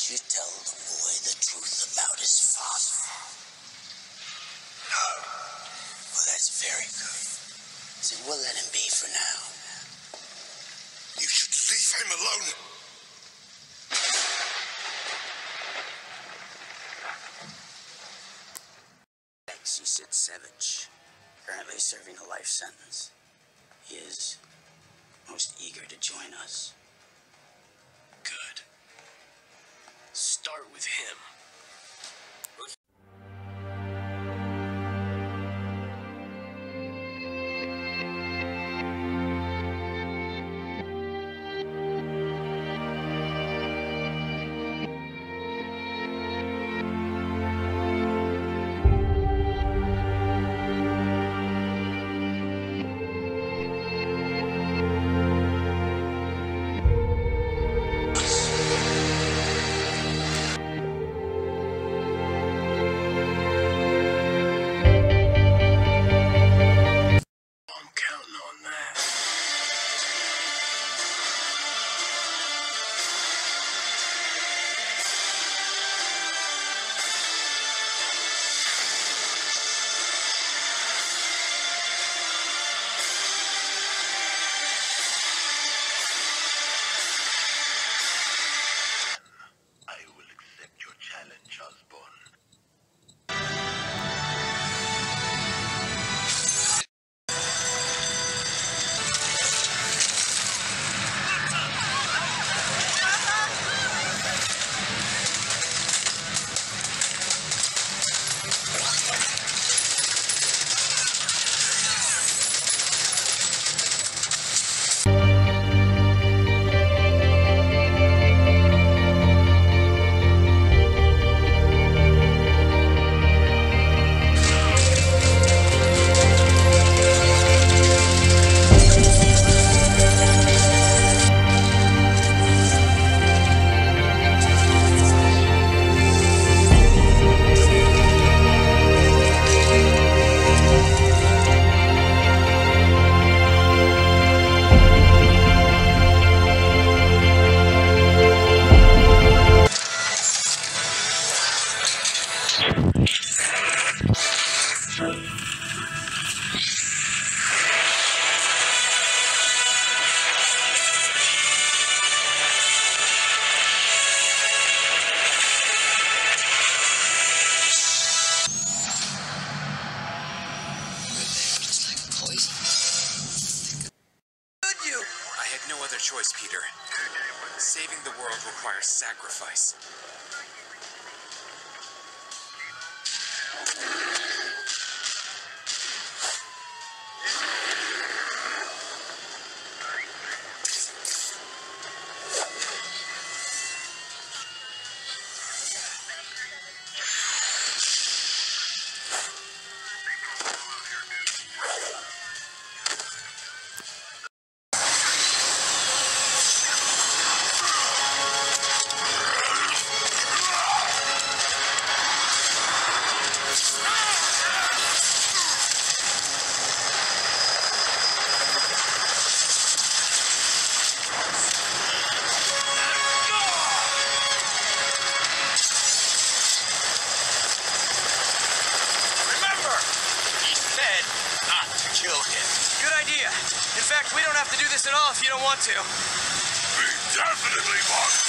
you tell the boy the truth about his father? No. Well, that's very good. See, we'll let him be for now. You should leave him alone. Cecit Savage, currently serving a life sentence. He is most eager to join us. Good. Start with him. Choice, Peter. Saving the world requires sacrifice. In fact, we don't have to do this at all if you don't want to. We definitely want.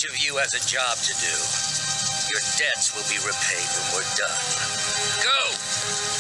Each of you has a job to do. Your debts will be repaid when we're done. Go!